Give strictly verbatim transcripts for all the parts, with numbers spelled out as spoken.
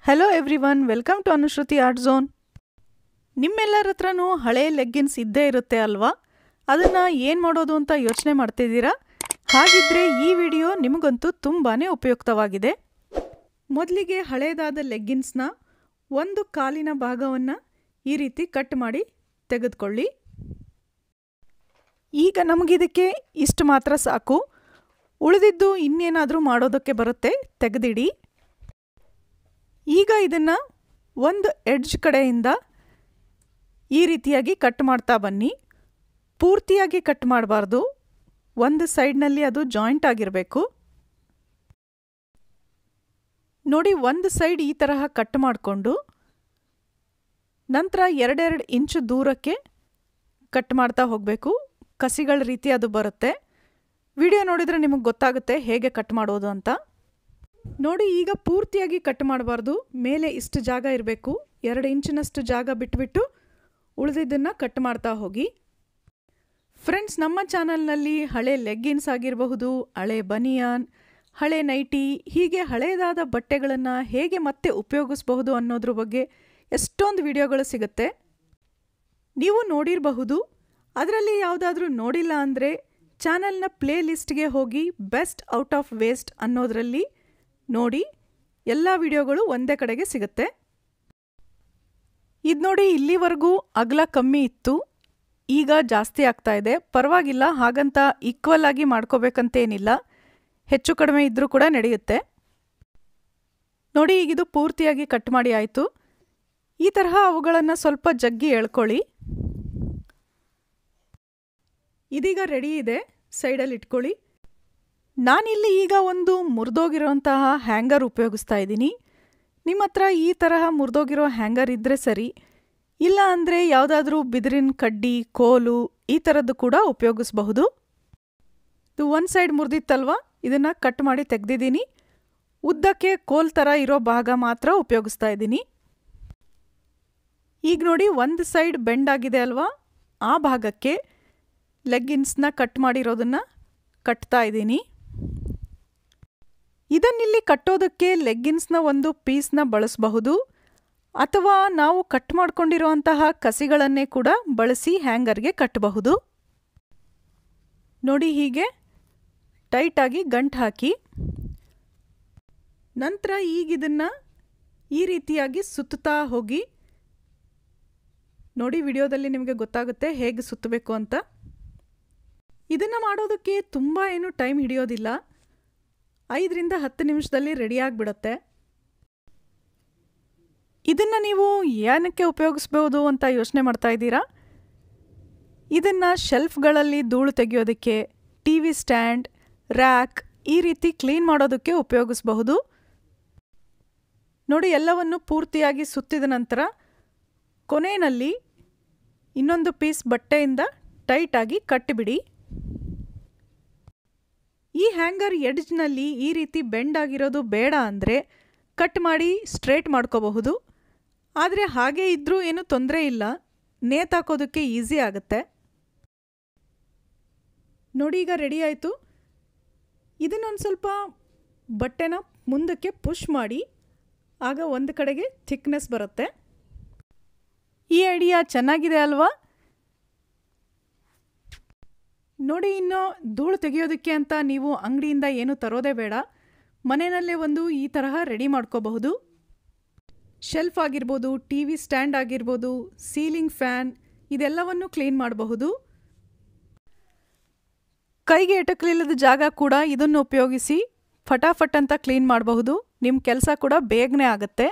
Hello everyone, welcome to Anushruti art zone. ನಿಮ್ಮೆಲ್ಲರ ಹತ್ರನೂ ಹಳೆ ಲೆಗ್ಗಿನ್ಸ್ ಇದ್ದೇ ಇರುತ್ತೆ ಅಲ್ವಾ? ಅದನ್ನು ಏನು ಮಾಡೋದು ಅಂತ ಯೋಚನೆ ಮಾಡ್ತಿದ್ದೀರಾ? ಹಾಗಿದ್ರೆ ಈ ವಿಡಿಯೋ ನಿಮಗಂತೂ ತುಂಬಾ ಉಪಯುಕ್ತವಾಗಿದೆ. ಮೊದಲಿಗೆ ಹಳೇದಾದ ಲೆಗ್ಗಿನ್ಸ್ನ ಒಂದು ಕಾಲಿನ ಭಾಗವನ್ನು ಈ ರೀತಿ ಕಟ್ ಮಾಡಿ ತೆಗೆದುಕೊಳ್ಳಿ. ಈಗ ನಮಗಿದಕ್ಕೆ ಇಷ್ಟು ಮಾತ್ರ ಸಾಕು. ಉಳಿದಿದ್ದು ಇನ್ನೇನಾದರೂ ಮಾಡೋದಕ್ಕೆ ಬರುತ್ತೆ, ತೆಗೆದಿಡಿ. ಈಗ ಇದನ್ನು ಒಂದು ಎಡ್ಜ್ ಕಡೆಯಿಂದ ಈ ರೀತಿಯಾಗಿ ಕಟ್ ಮಾಡ್ತಾ ಬನ್ನಿ. ಪೂರ್ತಿಯಾಗಿ ಕಟ್ ಮಾಡಬಾರ್ದು, ಒಂದು ಸೈಡ್ನಲ್ಲಿ ಅದು ಜಾಯಿಂಟ್ ಆಗಿರಬೇಕು. ನೋಡಿ, ಒಂದು ಸೈಡ್ ಈ ತರಹ ಕಟ್ ಮಾಡಿಕೊಂಡು ನಂತರ ಎರಡೆರಡು ಇಂಚು ದೂರಕ್ಕೆ ಕಟ್ ಮಾಡ್ತಾ ಹೋಗಬೇಕು. ಕಸಿಗಳ ರೀತಿ ಅದು ಬರುತ್ತೆ. ವಿಡಿಯೋ ನೋಡಿದರೆ ನಿಮಗೆ ಗೊತ್ತಾಗುತ್ತೆ ಹೇಗೆ ಕಟ್ ಮಾಡೋದು ಅಂತ. ನೋಡಿ, ಈಗ ಪೂರ್ತಿಯಾಗಿ ಕಟ್ ಮಾಡಬಾರ್ದು, ಮೇಲೆ ಇಷ್ಟು ಜಾಗ ಇರಬೇಕು. ಎರಡು ಇಂಚಿನಷ್ಟು ಜಾಗ ಬಿಟ್ಬಿಟ್ಟು ಉಳಿದಿದ್ದನ್ನು ಕಟ್ ಮಾಡ್ತಾ ಹೋಗಿ. ಫ್ರೆಂಡ್ಸ್, ನಮ್ಮ ಚಾನಲ್ನಲ್ಲಿ ಹಳೆ ಲೆಗ್ಗಿನ್ಸ್ ಆಗಿರಬಹುದು, ಹಳೆ ಬನಿಯಾನ್, ಹಳೆ ನೈಟಿ, ಹೀಗೆ ಹಳೆಯದಾದ ಬಟ್ಟೆಗಳನ್ನು ಹೇಗೆ ಮತ್ತೆ ಉಪಯೋಗಿಸಬಹುದು ಅನ್ನೋದ್ರ ಬಗ್ಗೆ ಎಷ್ಟೊಂದು ವಿಡಿಯೋಗಳು ಸಿಗುತ್ತೆ. ನೀವು ನೋಡಿರಬಹುದು. ಅದರಲ್ಲಿ ಯಾವುದಾದ್ರೂ ನೋಡಿಲ್ಲ ಅಂದರೆ ಚಾನಲ್ನ ಪ್ಲೇ ಲಿಸ್ಟ್ಗೆ ಹೋಗಿ ಬೆಸ್ಟ್ ಔಟ್ ಆಫ್ ವೇಸ್ಟ್ ಅನ್ನೋದರಲ್ಲಿ ನೋಡಿ, ಎಲ್ಲ ವಿಡಿಯೋಗಳು ಒಂದೇ ಕಡೆಗೆ ಸಿಗುತ್ತೆ. ಇದು ನೋಡಿ, ಇಲ್ಲಿವರೆಗೂ ಅಗಲ ಕಮ್ಮಿ ಇತ್ತು, ಈಗ ಜಾಸ್ತಿ ಆಗ್ತಾ ಇದೆ. ಪರವಾಗಿಲ್ಲ, ಹಾಗಂತ ಈಕ್ವಲ್ ಆಗಿ ಮಾಡ್ಕೋಬೇಕಂತೇನಿಲ್ಲ, ಹೆಚ್ಚು ಕಡಿಮೆ ಇದ್ದರೂ ಕೂಡ ನಡೆಯುತ್ತೆ. ನೋಡಿ, ಈಗಿದು ಪೂರ್ತಿಯಾಗಿ ಕಟ್ ಮಾಡಿ ಆಯಿತು. ಈ ತರಹ ಅವುಗಳನ್ನು ಸ್ವಲ್ಪ ಜಗ್ಗಿ ಎಳ್ಕೊಳ್ಳಿ. ಇದೀಗ ರೆಡಿ ಇದೆ, ಸೈಡಲ್ಲಿ ಇಟ್ಕೊಳ್ಳಿ. ನಾನಿಲ್ಲಿ ಈಗ ಒಂದು ಮುರಿದೋಗಿರೋಂತಹ ಹ್ಯಾಂಗರ್ ಉಪಯೋಗಿಸ್ತಾ ಇದ್ದೀನಿ. ನಿಮ್ಮ ಹತ್ರ ಈ ತರಹ ಮುರಿದೋಗಿರೋ ಹ್ಯಾಂಗರ್ ಇದ್ದರೆ ಸರಿ, ಇಲ್ಲ ಅಂದರೆ ಯಾವುದಾದ್ರೂ ಬಿದಿರಿನ ಕಡ್ಡಿ, ಕೋಲು ಈ ಥರದ್ದು ಕೂಡ ಉಪಯೋಗಿಸಬಹುದು. ಇದು ಒಂದು ಸೈಡ್ ಮುರಿದಿತ್ತಲ್ವ, ಇದನ್ನು ಕಟ್ ಮಾಡಿ ತೆಗೆದಿದ್ದೀನಿ. ಉದ್ದಕ್ಕೆ ಕೋಲ್ ಥರ ಇರೋ ಭಾಗ ಮಾತ್ರ ಉಪಯೋಗಿಸ್ತಾ ಇದ್ದೀನಿ. ಈಗ ನೋಡಿ, ಒಂದು ಸೈಡ್ ಬೆಂಡ್ ಆಗಿದೆ ಅಲ್ವಾ, ಆ ಭಾಗಕ್ಕೆ ಲೆಗ್ಗಿನ್ಸ್ನ ಕಟ್ ಮಾಡಿರೋದನ್ನು ಕಟ್ತಾ ಇದ್ದೀನಿ. ಇದನ್ನಿಲ್ಲಿ ಕಟ್ಟೋದಕ್ಕೆ ಲೆಗ್ಗಿನ್ಸ್ನ ಒಂದು ಪೀಸ್ನ ಬಳಸಬಹುದು, ಅಥವಾ ನಾವು ಕಟ್ ಮಾಡ್ಕೊಂಡಿರೋಂತಹ ಕಸಿಗಳನ್ನೇ ಕೂಡ ಬಳಸಿ ಹ್ಯಾಂಗರ್ಗೆ ಕಟ್ಟಬಹುದು. ನೋಡಿ, ಹೀಗೆ ಟೈಟಾಗಿ ಗಂಟು ಹಾಕಿ ನಂತರ ಈಗ ಇದನ್ನು ಈ ರೀತಿಯಾಗಿ ಸುತ್ತಾ ಹೋಗಿ. ನೋಡಿ, ವಿಡಿಯೋದಲ್ಲಿ ನಿಮಗೆ ಗೊತ್ತಾಗುತ್ತೆ ಹೇಗೆ ಸುತ್ತಬೇಕು ಅಂತ. ಇದನ್ನು ಮಾಡೋದಕ್ಕೆ ತುಂಬ ಏನು ಟೈಮ್ ಹಿಡಿಯೋದಿಲ್ಲ, ಐದರಿಂದ ಹತ್ತು ನಿಮಿಷದಲ್ಲಿ ರೆಡಿಯಾಗಿಬಿಡುತ್ತೆ. ಇದನ್ನು ನೀವು ಏನಕ್ಕೆ ಉಪಯೋಗಿಸ್ಬೋದು ಅಂತ ಯೋಚನೆ ಮಾಡ್ತಾ ಇದ್ದೀರಾ? ಇದನ್ನು ಶೆಲ್ಫ್ಗಳಲ್ಲಿ ಧೂಳು ತೆಗೆಯೋದಕ್ಕೆ, ಟಿ ವಿ ಸ್ಟ್ಯಾಂಡ್, ರ್ಯಾಕ್ ಈ ರೀತಿ ಕ್ಲೀನ್ ಮಾಡೋದಕ್ಕೆ ಉಪಯೋಗಿಸಬಹುದು. ನೋಡಿ, ಎಲ್ಲವನ್ನು ಪೂರ್ತಿಯಾಗಿ ಸುತ್ತಿದ ನಂತರ ಕೊನೆಯಲ್ಲಿ ಇನ್ನೊಂದು ಪೀಸ್ ಬಟ್ಟೆಯಿಂದ ಟೈಟಾಗಿ ಕಟ್ಟಿಬಿಡಿ. ಈ ಹ್ಯಾಂಗರ್ ಎಡ್ಜ್ನಲ್ಲಿ ಈ ರೀತಿ ಬೆಂಡ್ ಆಗಿರೋದು ಬೇಡ ಅಂದರೆ ಕಟ್ ಮಾಡಿ ಸ್ಟ್ರೇಟ್ ಮಾಡ್ಕೋಬಹುದು. ಆದರೆ ಹಾಗೆ ಇದ್ದರೂ ಏನೂ ತೊಂದರೆ ಇಲ್ಲ, ನೇತಾಕೋದಕ್ಕೆ ಈಸಿ ಆಗುತ್ತೆ. ನೋಡಿ, ಈಗ ರೆಡಿ ಆಯಿತು. ಇದನ್ನೊಂದು ಸ್ವಲ್ಪ ಬಟ್ಟೆನ ಮುಂದಕ್ಕೆ ಪುಷ್ ಮಾಡಿ, ಆಗ ಒಂದು ಕಡೆಗೆ ಥಿಕ್ನೆಸ್ ಬರುತ್ತೆ. ಈ ಐಡಿಯಾ ಚೆನ್ನಾಗಿದೆ ಅಲ್ವಾ? ನೋಡಿ, ಇನ್ನು ಧೂಳು ತೆಗೆಯೋದಕ್ಕೆ ಅಂತ ನೀವು ಅಂಗಡಿಯಿಂದ ಏನು ತರೋದೇ ಬೇಡ, ಮನೆಯಲ್ಲೇ ಒಂದು ಈ ತರಹ ರೆಡಿ ಮಾಡ್ಕೋಬಹುದು. ಶೆಲ್ಫ್ ಆಗಿರ್ಬೋದು, ಟಿ ವಿ ಸ್ಟ್ಯಾಂಡ್ ಆಗಿರ್ಬೋದು, ಸೀಲಿಂಗ್ ಫ್ಯಾನ್ ಇದೆಲ್ಲವನ್ನು ಕ್ಲೀನ್ ಮಾಡಬಹುದು. ಕೈಗೆ ಎಟಕಲಿಲ್ಲದ ಜಾಗ ಕೂಡ ಇದನ್ನು ಉಪಯೋಗಿಸಿ ಫಟಾಫಟ್ ಅಂತ ಕ್ಲೀನ್ ಮಾಡಬಹುದು. ನಿಮ್ಮ ಕೆಲಸ ಕೂಡ ಬೇಗನೆ ಆಗುತ್ತೆ.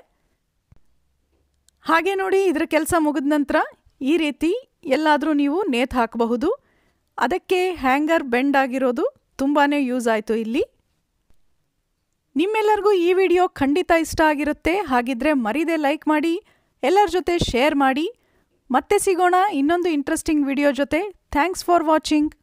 ಹಾಗೆ ನೋಡಿ, ಇದರ ಕೆಲಸ ಮುಗಿದ ನಂತರ ಈ ರೀತಿ ಎಲ್ಲಾದರೂ ನೀವು ನೇತು ಹಾಕಬಹುದು. ಅದಕ್ಕೆ ಹ್ಯಾಂಗರ್ ಬೆಂಡ್ ಆಗಿರೋದು ತುಂಬಾ ಯೂಸ್ ಆಯಿತು ಇಲ್ಲಿ. ನಿಮ್ಮೆಲ್ಲರಿಗೂ ಈ ವಿಡಿಯೋ ಖಂಡಿತ ಇಷ್ಟ ಆಗಿರುತ್ತೆ. ಹಾಗಿದ್ರೆ ಮರೀದೆ ಲೈಕ್ ಮಾಡಿ, ಎಲ್ಲರ ಜೊತೆ ಶೇರ್ ಮಾಡಿ. ಮತ್ತೆ ಸಿಗೋಣ ಇನ್ನೊಂದು ಇಂಟ್ರೆಸ್ಟಿಂಗ್ ವಿಡಿಯೋ ಜೊತೆ. Thanks for watching.